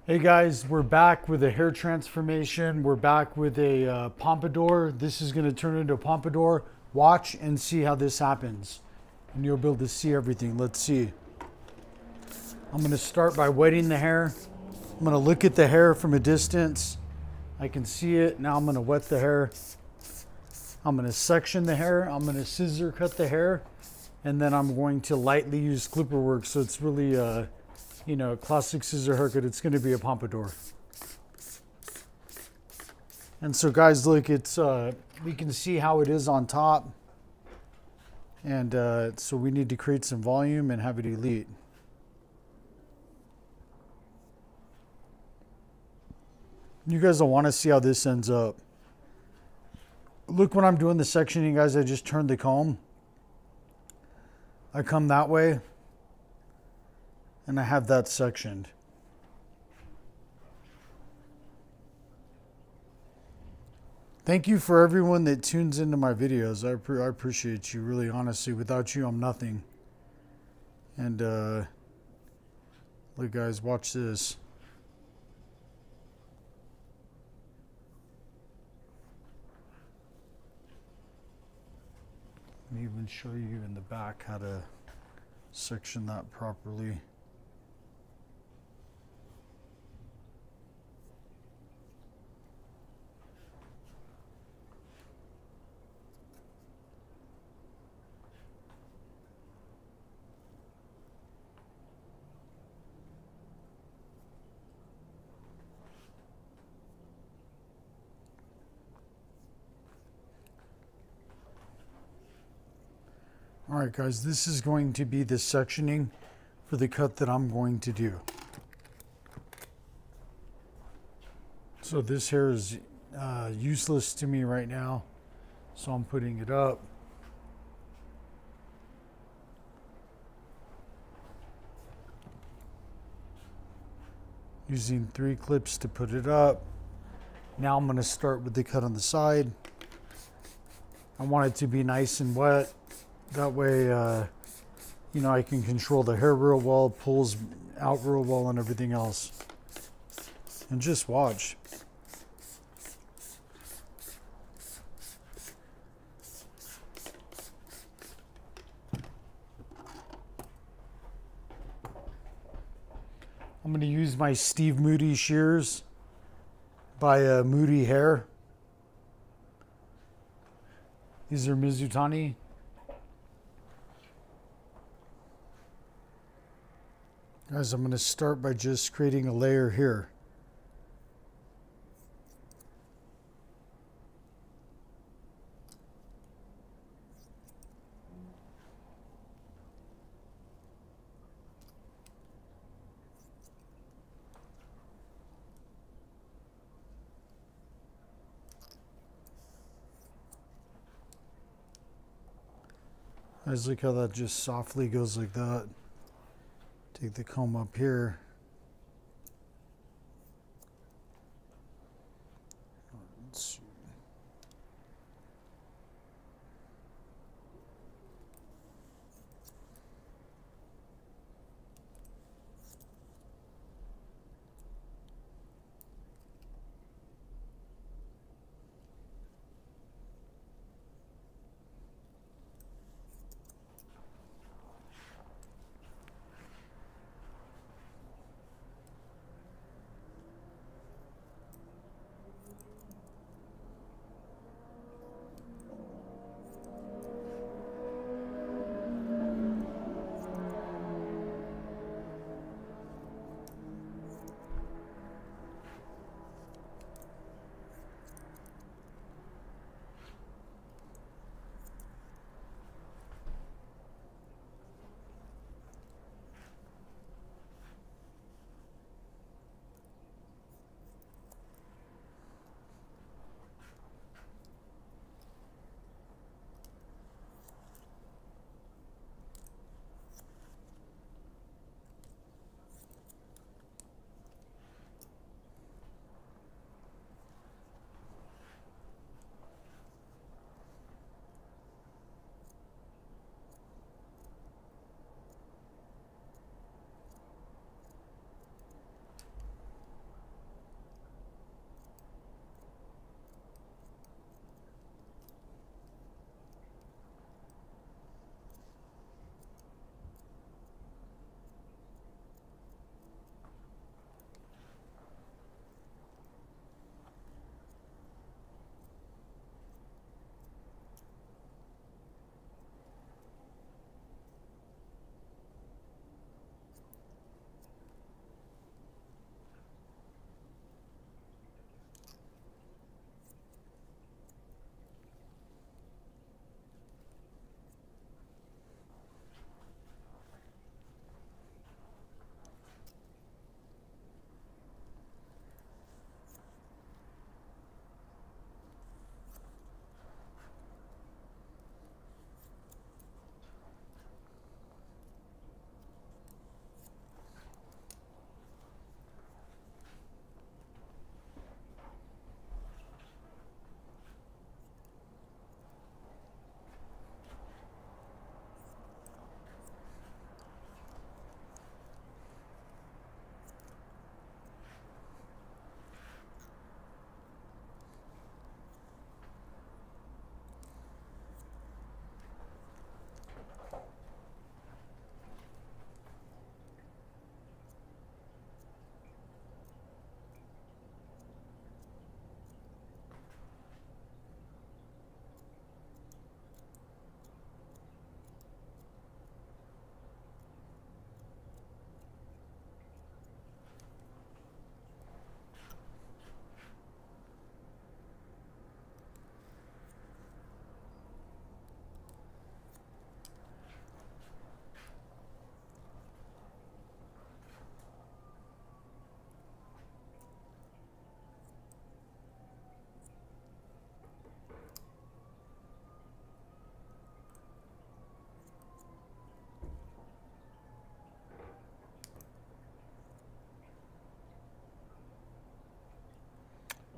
Hey guys, we're back with a hair transformation. We're back with a pompadour. This is going to turn into a pompadour. Watch and see how this happens. And you'll be able to see everything. Let's see. I'm going to start by wetting the hair. I'm going to look at the hair from a distance. I can see it. Now I'm going to wet the hair. I'm going to section the hair. I'm going to scissor cut the hair. And then I'm going to lightly use clipper work so it's really you know, classic scissor haircut. It's going to be a pompadour. And so guys, look, it's we can see how it is on top. And so we need to create some volume and have it elite. You guys will want to see how this ends up. Look, when I'm doing the sectioning, guys, I just turn the comb. I come that way. And I have that sectioned. Thank you for everyone that tunes into my videos. I appreciate you, really, honestly. Without you, I'm nothing. And look, guys, watch this. Let me even show you in the back how to section that properly. All right, guys, this is going to be the sectioning for the cut that I'm going to do. So this hair is useless to me right now, so I'm putting it up. Using 3 clips to put it up. Now I'm going to start with the cut on the side. I want it to be nice and wet. That way, you know, I can control the hair real well, pulls out real well, and everything else. And just watch. I'm going to use my Steve Moody shears by Moody Hair. These are Mizutani. Guys, I'm going to start by just creating a layer here. Guys, look how that just softly goes like that. Take the comb up here. Let's see.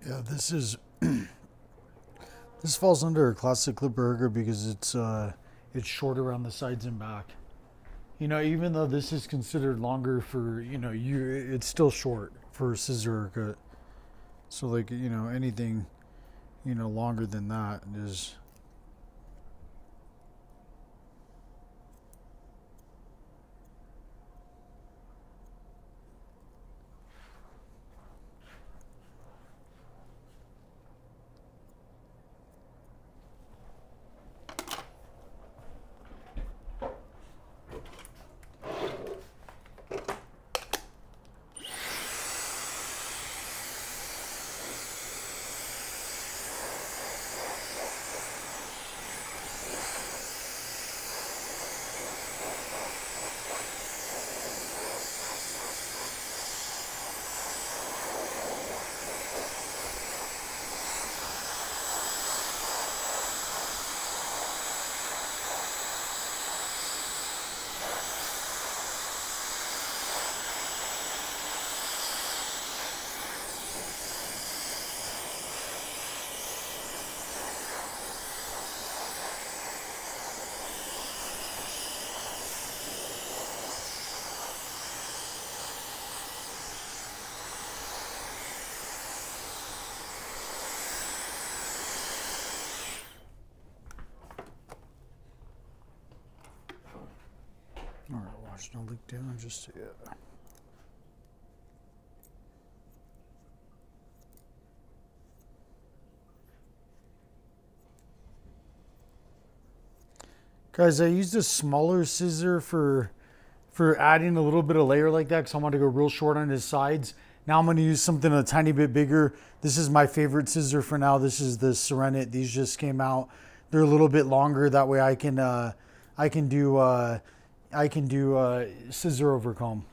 Yeah, this is this falls under a classic clipper haircut because it's short around the sides and back. You know, even though this is considered longer for, you know, it's still short for a scissor haircut. So like, you know, anything, you know, longer than that is. All right, watch, don't look down, just, yeah. Guys, I used a smaller scissor for adding a little bit of layer like that because I want to go real short on his sides. Now I'm going to use something a tiny bit bigger. This is my favorite scissor for now. This is the Serenit. These just came out. They're a little bit longer. That way I can do scissor over comb.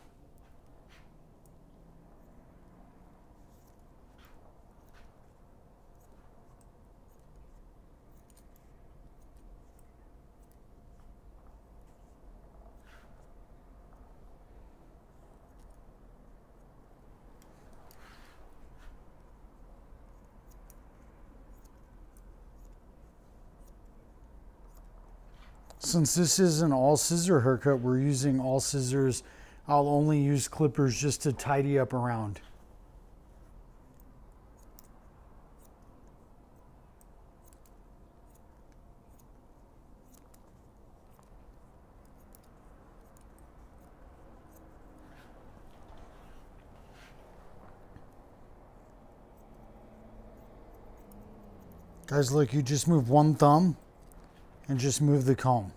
Since this is an all scissor haircut, we're using all scissors. I'll only use clippers just to tidy up around. Guys, look, you just move one thumb and just move the comb.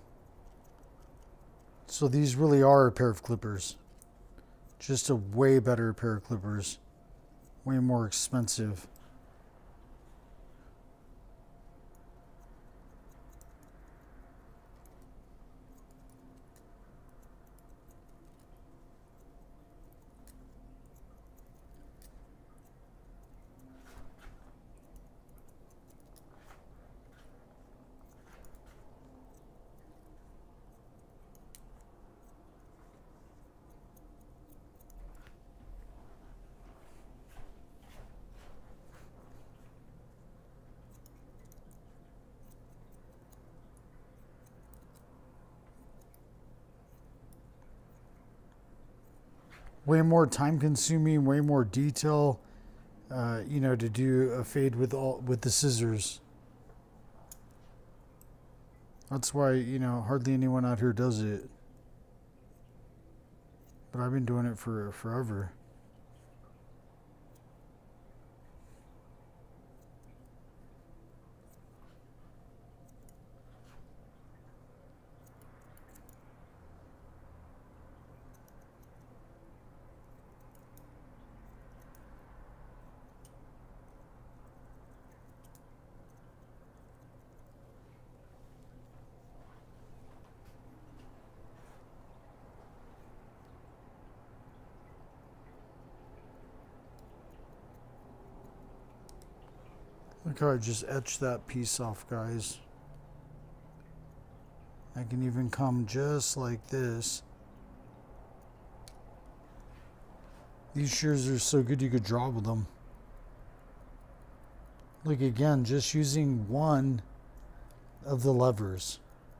So these really are a pair of clippers. Just a way better pair of clippers. Way more expensive. Way more time consuming, way more detail, you know, to do a fade with the scissors. That's why, you know, hardly anyone out here does it. But I've been doing it for forever. Look how I just etched that piece off, guys. I can even come just like this. These shears are so good you could draw with them. Look again, just using one of the levers.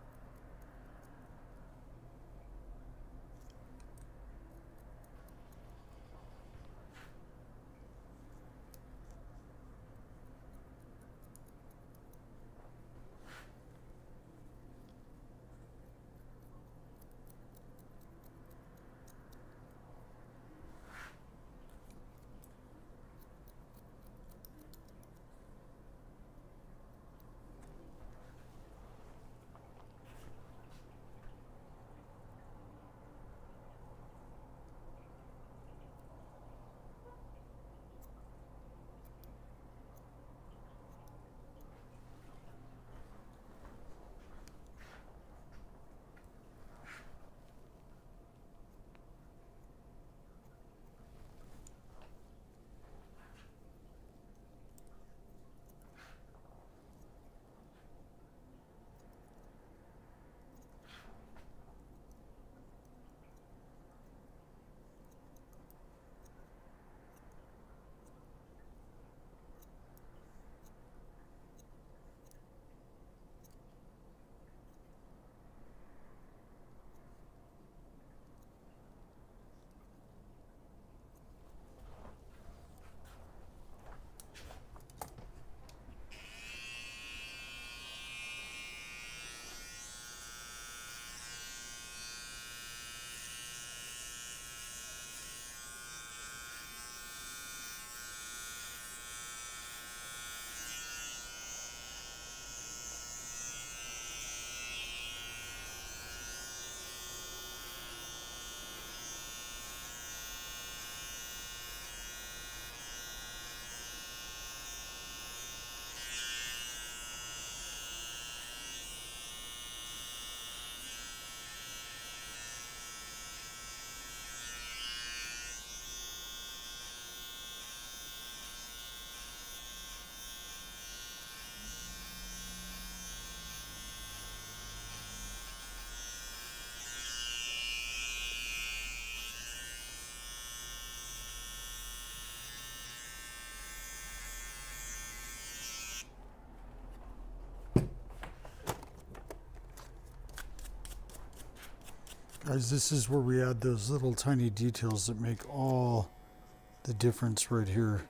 Guys, this is where we add those little tiny details that make all the difference right here.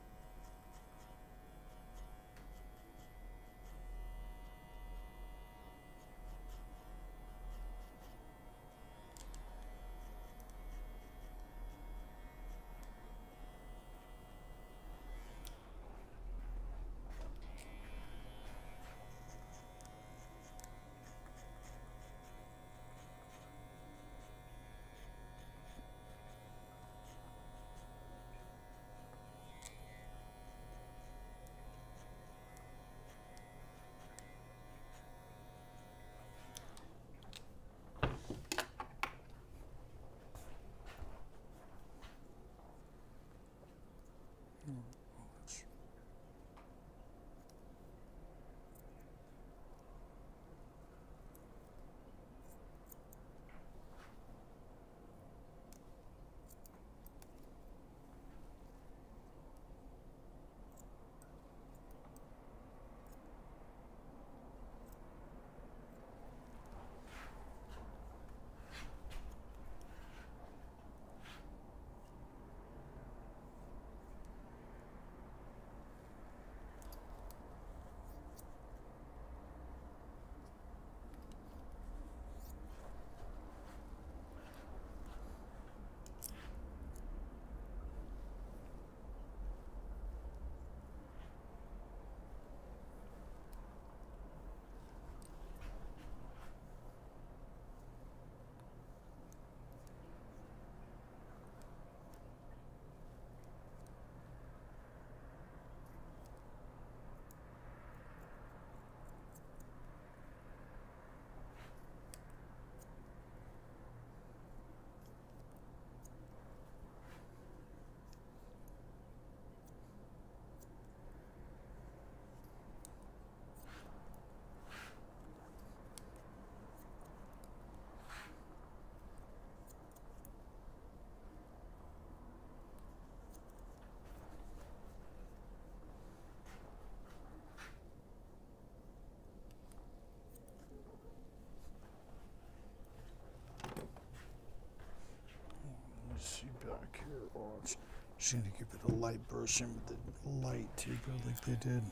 Just gonna give it a light brushing with the light taper like they did.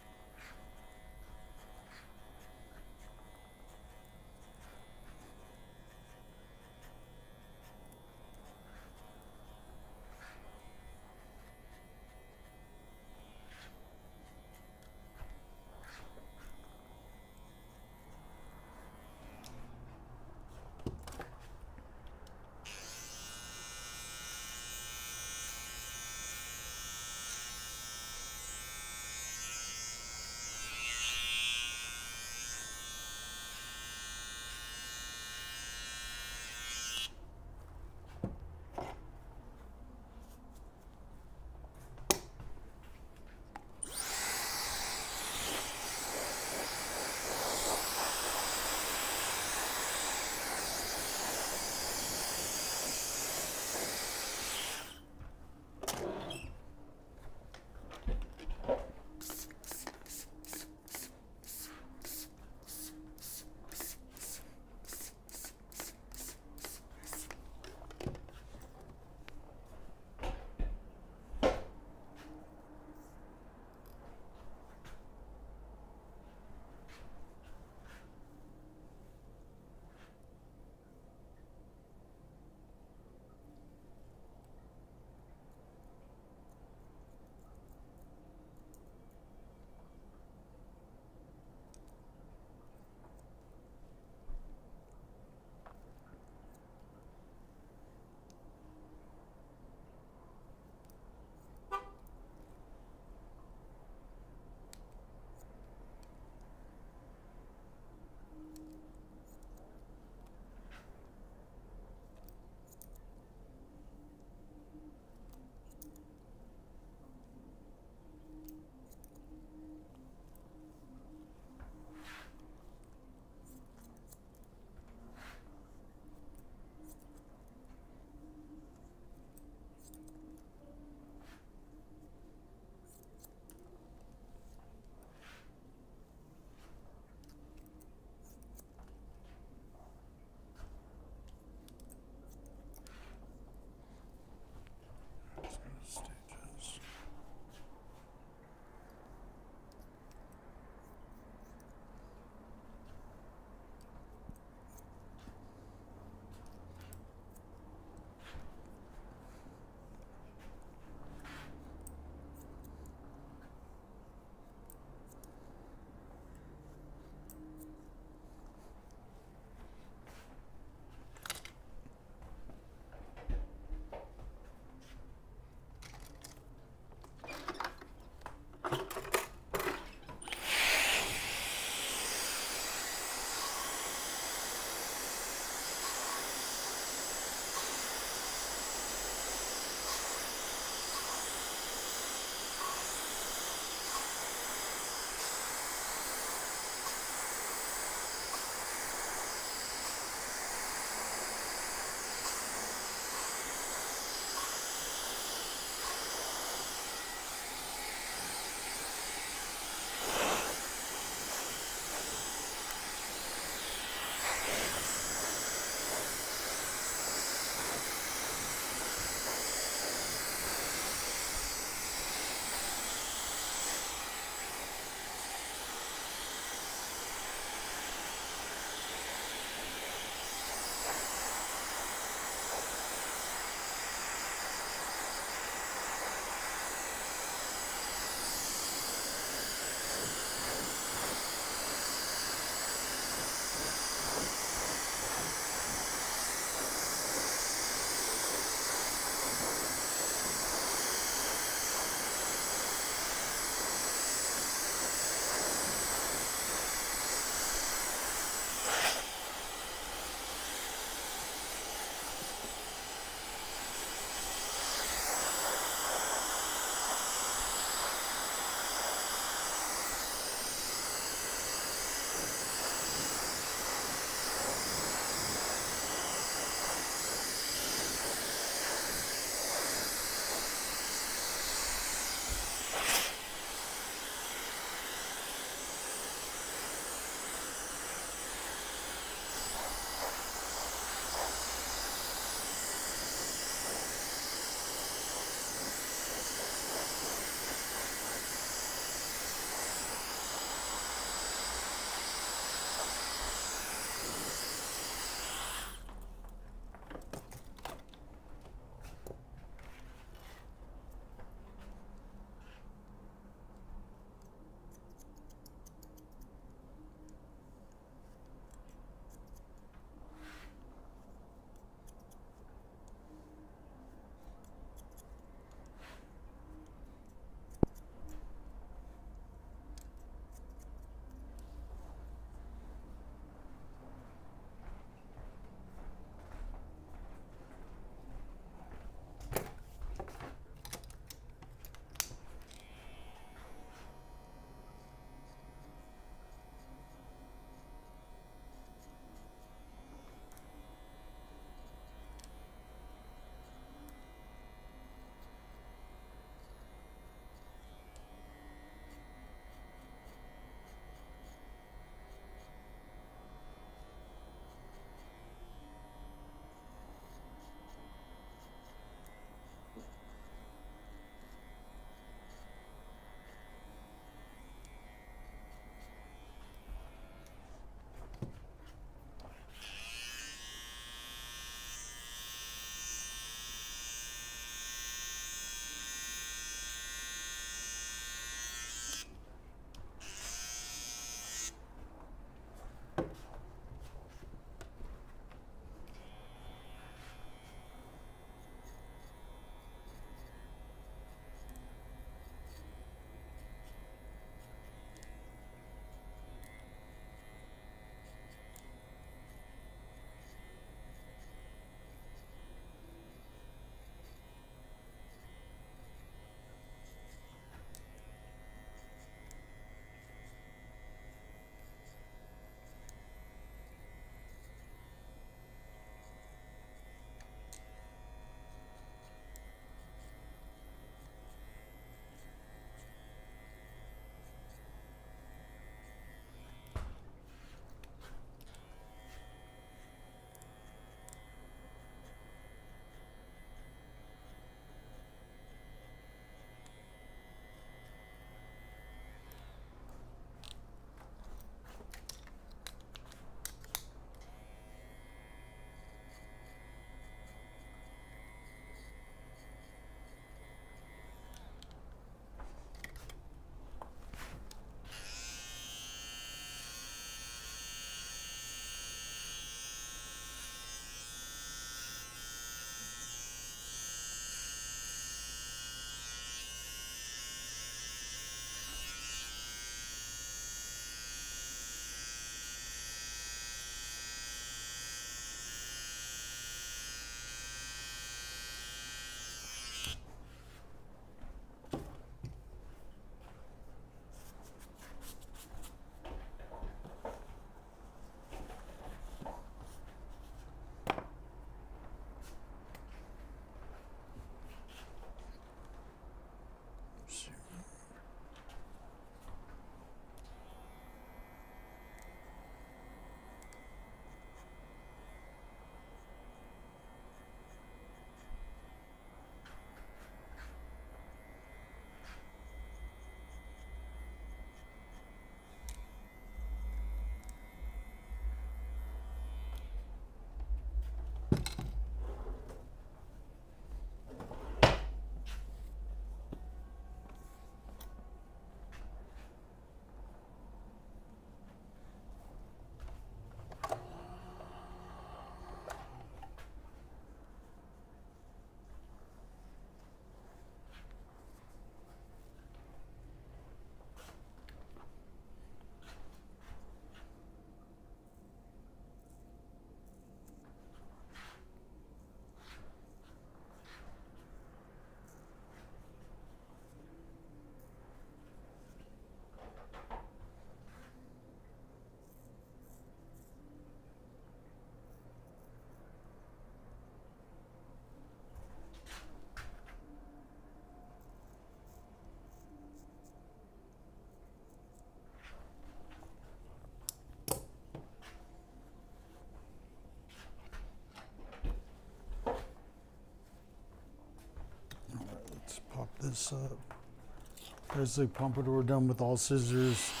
this up. There's the pompadour done with all scissors.